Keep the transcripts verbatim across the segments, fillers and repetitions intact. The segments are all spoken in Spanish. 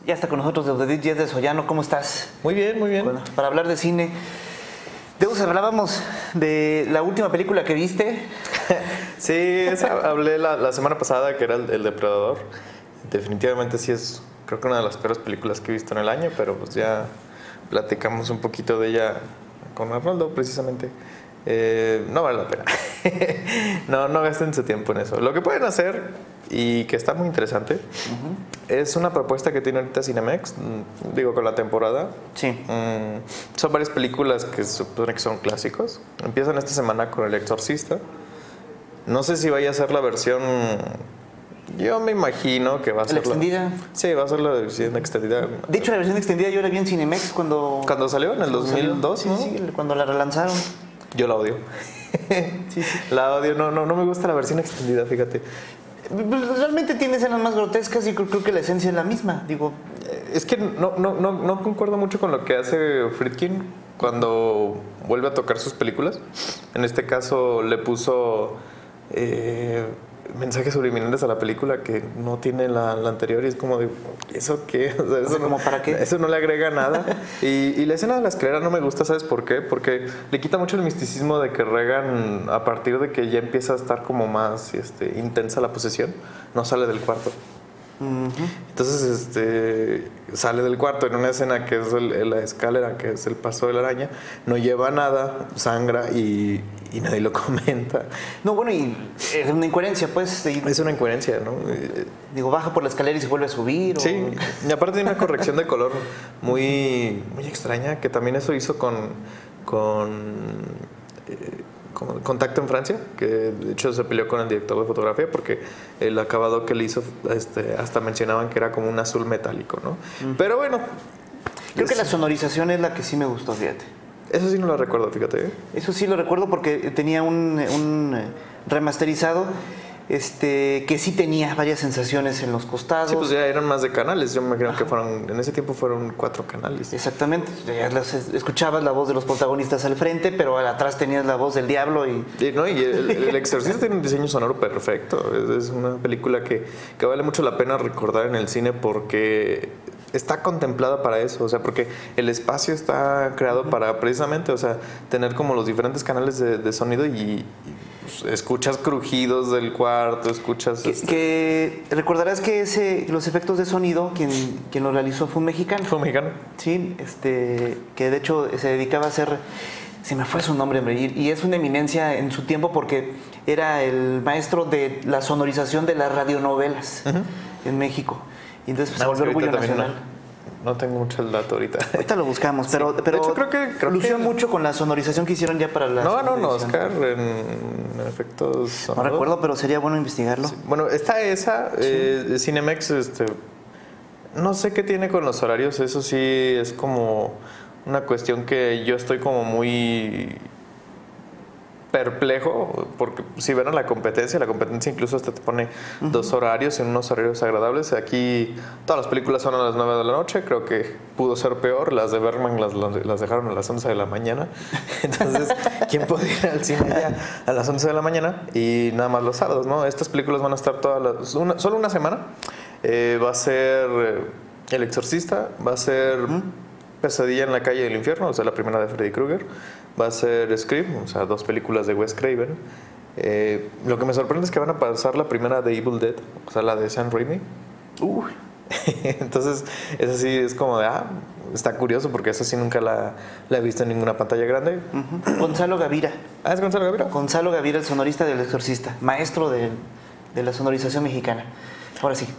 Ya está con nosotros Deudedit Díaz de Sollano. ¿Cómo estás? Muy bien, muy bien. Bueno, para hablar de cine. Deus, hablábamos de la última película que viste. Sí, esa hablé la, la semana pasada, que era el, el Depredador. Definitivamente sí es, creo que una de las peores películas que he visto en el año, pero pues ya platicamos un poquito de ella con Arnoldo, precisamente. Eh, no vale la pena. no, no gasten su tiempo en eso. Lo que pueden hacer, y que está muy interesante, uh-huh. es una propuesta que tiene ahorita Cinemex, digo, con la temporada. Sí. Mm, son varias películas que se supone que son clásicos. Empiezan esta semana con El Exorcista. No sé si vaya a ser la versión... Yo me imagino que va a ser ¿La extendida? La, sí, va a ser la versión extendida. De hecho, la versión extendida yo la vi en Cinemex cuando... Cuando salió, en el dos mil dos, salió. ¿no? Sí, sí, cuando la relanzaron. Yo la odio. sí, sí. La odio, no, no, no me gusta la versión extendida, fíjate. Realmente tiene escenas más grotescas y creo, creo que la esencia es la misma, digo. Es que no, no, no, no concuerdo mucho con lo que hace Friedkin cuando vuelve a tocar sus películas. En este caso le puso eh, mensajes subliminales a la película que no tiene la, la anterior, y es como de, ¿eso qué? O sea, eso, o sea, no, ¿como para qué? Eso no le agrega nada. y, y la escena de la escalera no me gusta, ¿sabes por qué? Porque le quita mucho el misticismo de que Regan, a partir de que ya empieza a estar como más este, intensa la posesión, no sale del cuarto. Uh-huh. Entonces este, sale del cuarto en una escena que es el, la escalera, que es el paso de la araña, no lleva nada, sangra y, y nadie lo comenta. No, bueno, y es una incoherencia, pues. De, es una incoherencia, ¿no? Digo, baja por la escalera y se vuelve a subir. O... Sí, y aparte tiene una corrección de color muy, muy extraña, que también eso hizo con... con eh, Contacto en Francia, que de hecho se peleó con el director de fotografía porque el acabado que le hizo este, hasta mencionaban que era como un azul metálico, ¿no? Mm. Pero bueno, creo es... que la sonorización es la que sí me gustó, fíjate. Eso sí no lo recuerdo, fíjate. ¿eh? Eso sí lo recuerdo porque tenía un, un remasterizado este que sí tenía varias sensaciones en los costados. Sí, pues ya eran más de canales. Yo me imagino que fueron, en ese tiempo fueron cuatro canales. Exactamente. Ya las, escuchabas la voz de los protagonistas al frente, pero atrás tenías la voz del diablo. Y, y, ¿no? y el, el Exorcista tiene un diseño sonoro perfecto. Es, es una película que, que vale mucho la pena recordar en el cine porque está contemplada para eso, o sea, porque el espacio está creado uh-huh. para precisamente, o sea, tener como los diferentes canales de, de sonido y, y pues, escuchas crujidos del cuarto, escuchas... Que, este... que recordarás que ese, los efectos de sonido, quien, quien lo realizó fue un mexicano. Fue un mexicano. Sí, este, que de hecho se dedicaba a hacer... Se me fue su nombre, hombre, y es una eminencia en su tiempo porque era el maestro de la sonorización de las radionovelas uh-huh. en México. Y entonces pues, no, se volvió orgullo nacional. No, no tengo mucho el dato ahorita. Ahorita lo buscamos, pero, sí. pero de hecho, creo que creo lució que... mucho con la sonorización que hicieron ya para la... No, no, no, Oscar, en, en efectos sonoros. No recuerdo, pero sería bueno investigarlo. Sí. Bueno, está esa, sí. eh, Cinemex, este, no sé qué tiene con los horarios, eso sí es como una cuestión que yo estoy como muy... perplejo, porque si ven a la competencia, la competencia incluso hasta te pone uh-huh. dos horarios en unos horarios agradables. Aquí todas las películas son a las nueve de la noche, creo que pudo ser peor. Las de Bergman las, las dejaron a las once de la mañana. Entonces, ¿quién puede ir al cine ya a las once de la mañana? Y nada más los sábados, ¿no? Estas películas van a estar todas las, una, solo una semana. Eh, va a ser El Exorcista, va a ser uh-huh. Pesadilla en la calle del infierno, o sea, la primera de Freddy Krueger. Va a ser Scream, o sea, dos películas de Wes Craven. Eh, lo que me sorprende es que van a pasar la primera de Evil Dead, o sea, la de Sam Raimi. Uh. Entonces, eso sí es como de, ah, está curioso porque esa sí nunca la, la he visto en ninguna pantalla grande. Uh-huh. Gonzalo Gavira. Ah, ¿es Gonzalo Gavira? Gonzalo Gavira, el sonorista del Exorcista, maestro de, de la sonorización mexicana. Ahora sí.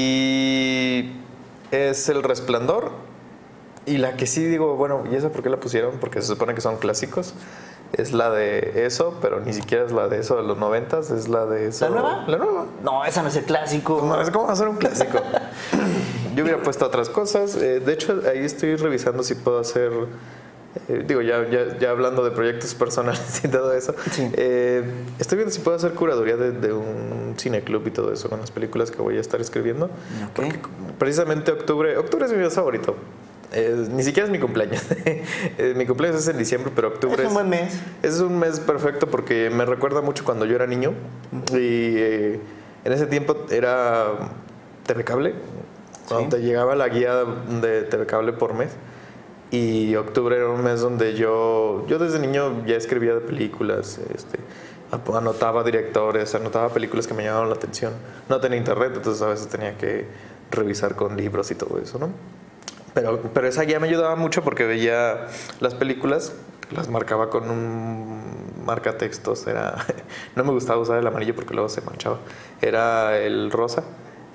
Y es El Resplandor. Y la que sí digo, bueno, ¿y esa por qué la pusieron? Porque se supone que son clásicos. Es la de eso, pero ni siquiera es la de eso de los noventas, es la de eso. ¿La nueva? La nueva. No, esa no es el clásico. No, es como hacer un clásico. Yo hubiera puesto otras cosas. Eh, de hecho, ahí estoy revisando si puedo hacer... Eh, digo, ya, ya, ya hablando de proyectos personales y todo eso. Sí. Eh, estoy viendo si puedo hacer curaduría de, de un cineclub y todo eso con las películas que voy a estar escribiendo. Okay. Porque precisamente octubre... Octubre es mi mes favorito. Eh, ni siquiera es mi cumpleaños. eh, mi cumpleaños es en diciembre, pero octubre es un buen mes. Es, es un mes perfecto porque me recuerda mucho cuando yo era niño. Uh-huh. Y eh, en ese tiempo era T V Cable. Cuando te llegaba la guía de T V Cable por mes. Y octubre era un mes donde yo, yo desde niño ya escribía de películas, este, anotaba directores, anotaba películas que me llamaban la atención. No tenía internet, entonces a veces tenía que revisar con libros y todo eso, ¿no? Pero, pero esa guía me ayudaba mucho porque veía las películas, las marcaba con un marcatextos. Era, no me gustaba usar el amarillo porque luego se manchaba. Era el rosa.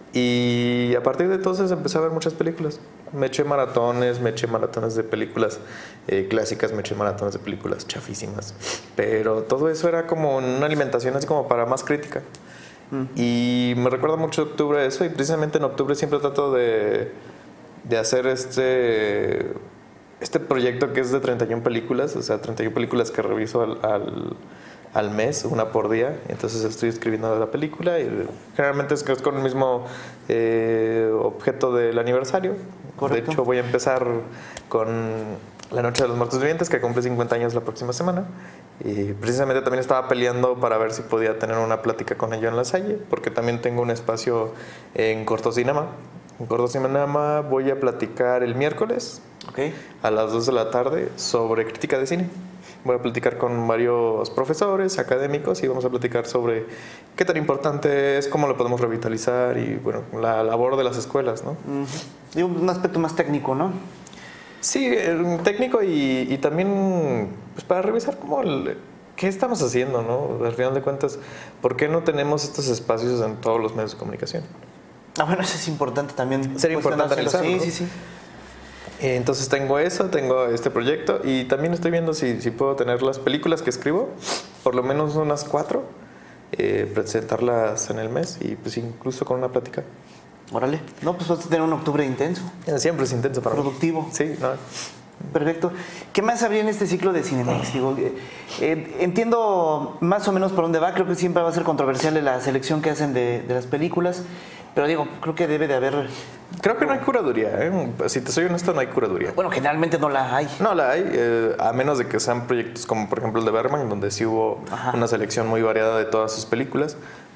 Y a partir de entonces empecé a ver muchas películas. Me eché maratones, me eché maratones de películas eh, clásicas, me eché maratones de películas chafísimas. Pero todo eso era como una alimentación así como para más crítica. Mm. Y me recuerda mucho octubre eso, y precisamente en octubre siempre trato de, de hacer este, este proyecto que es de treinta y una películas, o sea, treinta y una películas que reviso al... al al mes, una por día. Entonces estoy escribiendo la película y generalmente es con el mismo eh, objeto del aniversario. Correcto. De hecho voy a empezar con La Noche de los Muertos Vivientes, que cumple cincuenta años la próxima semana, y precisamente también estaba peleando para ver si podía tener una plática con ello en La Salle, porque también tengo un espacio en Cortocinema. En Cortocinema voy a platicar el miércoles, okay, a las dos de la tarde sobre crítica de cine. Voy a platicar con varios profesores, académicos, y vamos a platicar sobre qué tan importante es, cómo lo podemos revitalizar y, bueno, la labor de las escuelas, ¿no? Uh-huh. Y un aspecto más técnico, ¿no? Sí, técnico y, y también pues, para revisar cómo el, qué estamos haciendo, ¿no? Al final de cuentas, ¿por qué no tenemos estos espacios en todos los medios de comunicación? Ah, bueno, eso es importante también. Sería importante analizarlo, sí, ¿no? sí, sí. Entonces tengo eso, tengo este proyecto, y también estoy viendo si, si puedo tener las películas que escribo, por lo menos unas cuatro, eh, presentarlas en el mes, y pues incluso con una plática. Órale. No, pues vas a tener un octubre intenso. Siempre es intenso para Productivo. mí. Sí, no. Perfecto. ¿Qué más habría en este ciclo de Cinemex? Digo, eh, eh, entiendo más o menos por dónde va. Creo que siempre va a ser controversial la selección que hacen de, de las películas. Pero digo, creo que debe de haber... Creo que no hay curaduría, ¿eh? Si te soy honesto, no hay curaduría. Bueno, generalmente no la hay. No la hay, eh, a menos de que sean proyectos como, por ejemplo, el de Bergman, donde sí hubo Ajá. una selección muy variada de todas sus películas.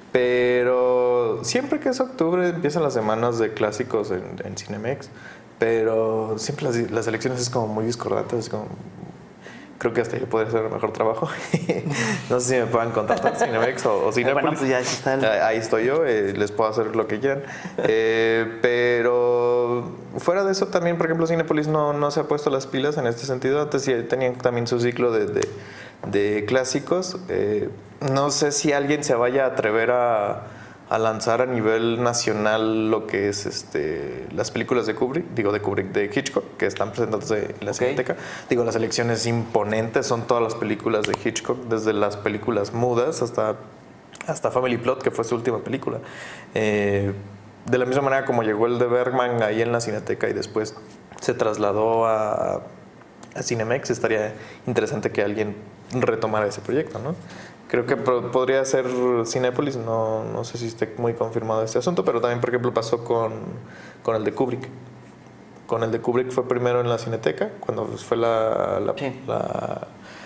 Pero siempre que es octubre empiezan las semanas de clásicos en, en Cinemex. Pero siempre las, las elecciones es como muy discordantes, es como... Creo que hasta yo podría hacer un mejor trabajo. No sé si me puedan contactar Cinemex o, o Cinépolis. Bueno, pues ya está el... Ahí estoy yo, eh, les puedo hacer lo que quieran. Eh, pero fuera de eso también, por ejemplo, Cinépolis no, no se ha puesto las pilas en este sentido. Antes sí tenían también su ciclo de, de, de clásicos. Eh, no sé si alguien se vaya a atrever a... a lanzar a nivel nacional lo que es este las películas de Kubrick, digo de Kubrick, de Hitchcock, que están presentándose en la okay. Cineteca. Digo, las selecciones imponentes son todas las películas de Hitchcock, desde las películas mudas hasta, hasta Family Plot, que fue su última película. Eh, de la misma manera como llegó el de Bergman ahí en la Cineteca y después se trasladó a, a Cinemex, estaría interesante que alguien retomara ese proyecto, ¿no? Creo que podría ser Cinépolis, no, no sé si esté muy confirmado este asunto, pero también, por ejemplo, pasó con, con el de Kubrick. Con el de Kubrick fue primero en la Cineteca, cuando fue la... la, sí. la,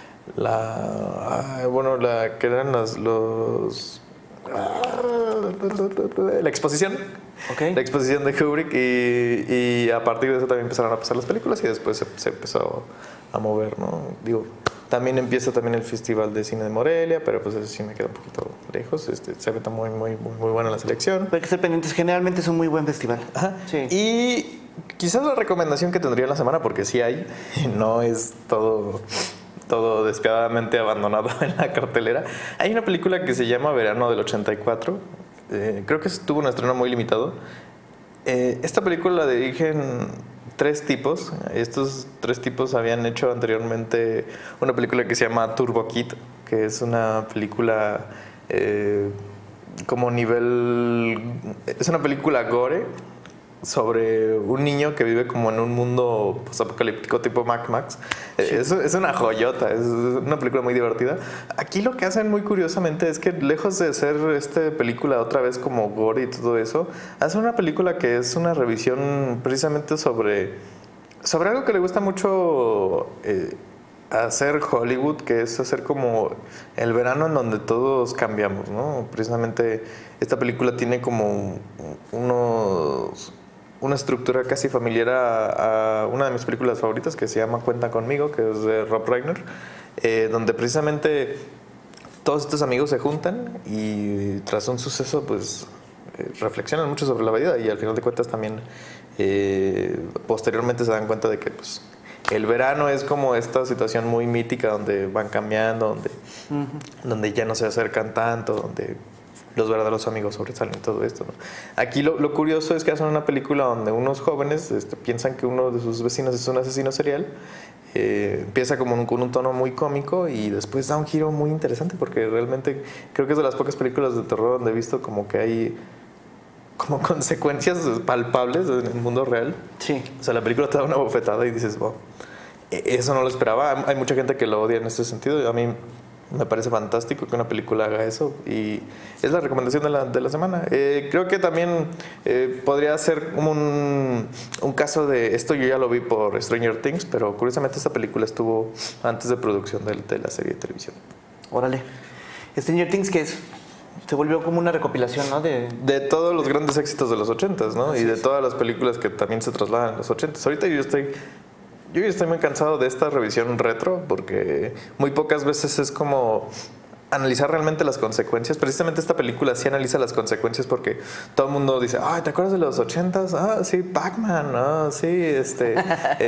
la bueno, la que eran las, los... la exposición. Okay. La exposición de Kubrick, y, y a partir de eso también empezaron a pasar las películas y después se, se empezó a mover, ¿no? Digo... También empieza también el Festival de Cine de Morelia, pero pues eso sí me queda un poquito lejos. Este, se ve muy, muy, muy, muy buena la selección. Hay que ser pendientes. Generalmente es un muy buen festival. Ajá. Sí. Y quizás la recomendación que tendría en la semana, porque sí hay, no es todo, todo despiadadamente abandonado en la cartelera. Hay una película que se llama Verano del ochenta y cuatro. Eh, creo que tuvo un estreno muy limitado. Eh, esta película la dirigen... tres tipos. Estos tres tipos habían hecho anteriormente una película que se llama Turbo Kid, que es una película eh, como nivel... Es una película gore sobre un niño que vive como en un mundo apocalíptico tipo Mad Max. Sí. Es, es una joyota, es una película muy divertida. Aquí lo que hacen muy curiosamente es que, lejos de ser esta película otra vez como gore y todo eso, hacen una película que es una revisión precisamente sobre, sobre algo que le gusta mucho eh, hacer Hollywood, que es hacer como el verano en donde todos cambiamos, ¿no? Precisamente esta película tiene como unos... una estructura casi familiar a, a una de mis películas favoritas que se llama Cuenta conmigo, que es de Rob Reiner, eh, donde precisamente todos estos amigos se juntan y tras un suceso pues eh, reflexionan mucho sobre la vida y al final de cuentas también eh, posteriormente se dan cuenta de que pues el verano es como esta situación muy mítica donde van cambiando, donde, uh-huh. donde ya no se acercan tanto, donde los verdaderos amigos sobresalen y todo esto, ¿no? Aquí lo, lo curioso es que hacen una película donde unos jóvenes este, piensan que uno de sus vecinos es un asesino serial. Eh, empieza como un, con un tono muy cómico y después da un giro muy interesante porque realmente creo que es de las pocas películas de terror donde he visto como que hay como consecuencias palpables en el mundo real. Sí. O sea, la película te da una bofetada y dices, wow, eso no lo esperaba. Hay mucha gente que lo odia en este sentido. A mí me parece fantástico que una película haga eso y es la recomendación de la, de la semana. Eh, creo que también eh, podría ser como un, un caso de esto. Yo ya lo vi por Stranger Things, pero curiosamente esta película estuvo antes de producción de, de la serie de televisión. Órale. Stranger Things, ¿qué es? Se volvió como una recopilación, ¿no? De, de todos los grandes éxitos de los ochentas, ¿no? Así y de es. Todas las películas que también se trasladan en los ochentas. Ahorita yo estoy... Yo estoy muy cansado de esta revisión retro porque muy pocas veces es como analizar realmente las consecuencias. Precisamente esta película sí analiza las consecuencias porque todo el mundo dice, ay, ¿te acuerdas de los ochentas? Ah, sí, Pac-Man, ah, sí, este,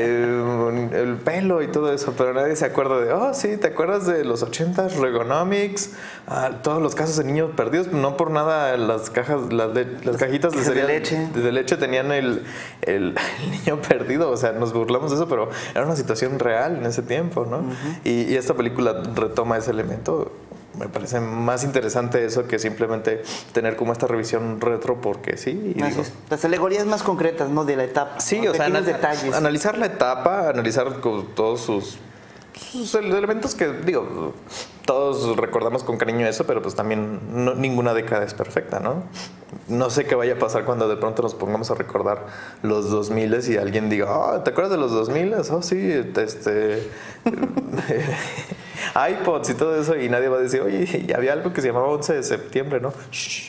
el, el pelo y todo eso, pero nadie se acuerda de, oh, sí, ¿te acuerdas de los ochentas? Regonomics, ah, todos los casos de niños perdidos, no por nada las cajas, las, de, las cajitas de cereal, de leche, de leche tenían el, el, el niño perdido, o sea, nos burlamos de eso, pero era una situación real en ese tiempo, ¿no? Uh-huh. y, y esta película retoma ese elemento. Me parece más interesante eso que simplemente tener como esta revisión retro porque sí. Y digo, las alegorías más concretas, ¿no? De la etapa. Sí, ¿no? O sea, anal- detalles. analizar la etapa, analizar con todos sus, sus elementos que, digo, todos recordamos con cariño eso, pero pues también no, ninguna década es perfecta, ¿no? No sé qué vaya a pasar cuando de pronto nos pongamos a recordar los dos mil y alguien diga, oh, ¿te acuerdas de los dos mil? Oh, sí, este... iPods y todo eso, y nadie va a decir, oye, ya había algo que se llamaba once de septiembre, ¿no?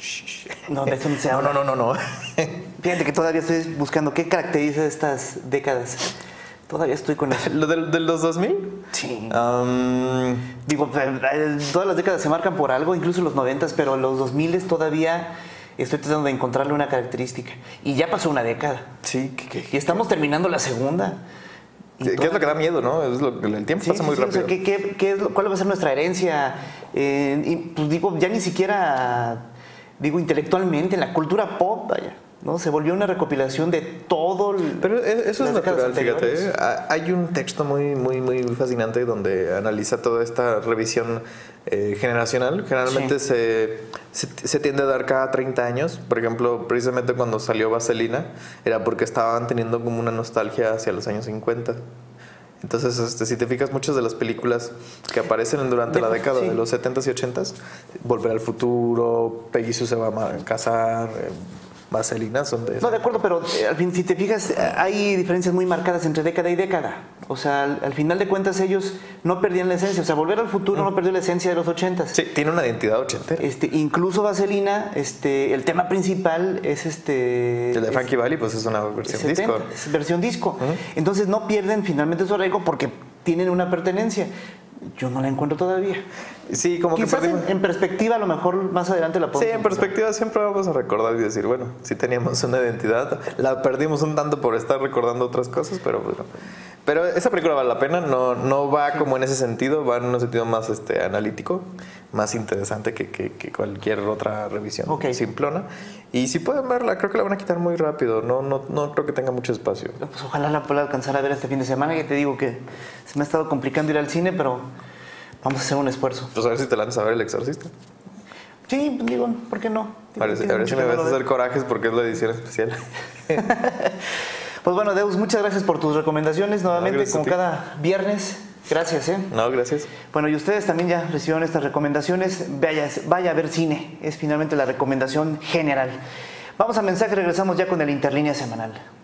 No, de eso no se habla. No, no, no, no. Fíjate que todavía estoy buscando qué caracteriza estas décadas. Todavía estoy con eso. ¿Lo del, de los dos mil? Sí. Um, Digo, todas las décadas se marcan por algo, incluso los noventas, pero los dos mil todavía estoy tratando de encontrarle una característica. Y ya pasó una década. Sí. ¿Qué, qué, y estamos terminando la segunda. ¿Qué, ¿Qué es lo que da miedo, no? Es lo, el tiempo sí, pasa muy sí, rápido. O sea, ¿qué, qué, qué es lo, ¿cuál va a ser nuestra herencia? Eh, y, pues digo, ya ni siquiera, digo, intelectualmente, en la cultura pop, vaya, ¿no? Se volvió una recopilación de todo el, Pero eso es natural, fíjate. ¿eh? Hay un texto muy, muy, muy fascinante donde analiza toda esta revisión eh, generacional. Generalmente sí. se, se, se tiende a dar cada treinta años. Por ejemplo, precisamente cuando salió Vaselina, era porque estaban teniendo como una nostalgia hacia los años cincuenta. Entonces, este, si te fijas, muchas de las películas que aparecen durante la década sí. de los setentas y ochentas, Volver al Futuro, Peggy Sue se va a casar... Eh, Vaselina son de eso. No, de acuerdo, pero eh, al fin, si te fijas, hay diferencias muy marcadas entre década y década. O sea, al, al final de cuentas ellos no perdían la esencia. O sea, Volver al Futuro mm. no perdió la esencia de los ochentas. Sí, tiene una identidad ochentera. Este, incluso Vaselina, este, el tema principal es este... El de Frankie Valli, pues es una versión setenta, disco. Es versión disco. Uh-huh. Entonces no pierden finalmente su arraigo porque tienen una pertenencia. Yo no la encuentro todavía. Sí, como Quizás que perdimos... en, en perspectiva, a lo mejor más adelante la podemos... Sí, en perspectiva siempre vamos a recordar y decir, bueno, sí teníamos una identidad, la perdimos un tanto por estar recordando otras cosas, pero bueno. Pero esa película vale la pena, no, no va sí. como en ese sentido, va en un sentido más este, analítico, más interesante que, que, que cualquier otra revisión okay. simplona. Y si pueden verla, creo que la van a quitar muy rápido, no, no, no creo que tenga mucho espacio. Pues ojalá la pueda alcanzar a ver este fin de semana, ya te digo que se me ha estado complicando ir al cine, pero vamos a hacer un esfuerzo. Pues a ver si te lanzas a ver El Exorcista. Sí, digo, ¿por qué no? A ver, a ver si me vas a hacer corajes porque es la edición especial. Pues bueno, Deus, muchas gracias por tus recomendaciones nuevamente, no, como cada viernes. Gracias, ¿eh? No, gracias. Bueno, y ustedes también ya recibieron estas recomendaciones. Vaya, vaya a ver cine, es finalmente la recomendación general. Vamos a mensaje, regresamos ya con el Interlínea Semanal.